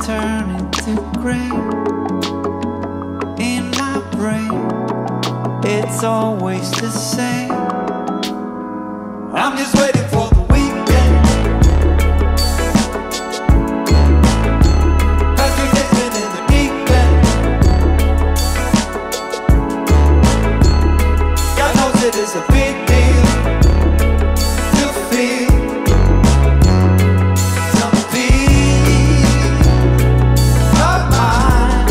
turning to gray. In my brain, it's always the same. I'm just waiting for the weekend. Past 3 days been in the deep end. God knows it is a big deal to feel some peace of mind.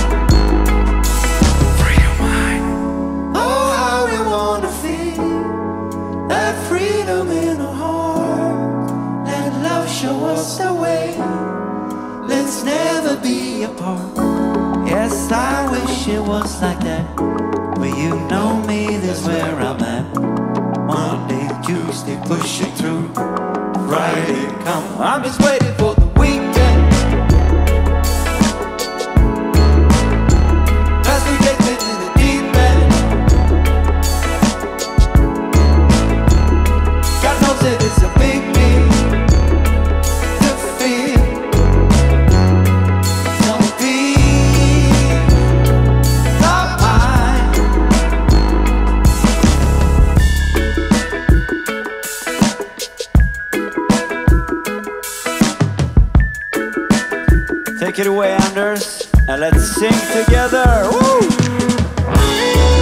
Free your mind. Oh, how we wanna feel that freedom in our heart. Let love show us the way. Let's never be apart. Yes, I wish it was like that. But you know me, that's where I'm at. Monday, Tuesday, pushing through. Friday come, I'm just waiting for the weekend. Last 3 days been in the deep end. God knows it is a big deal to feel some peace of mind. Take it away, Anders, and let's sing together. Woo!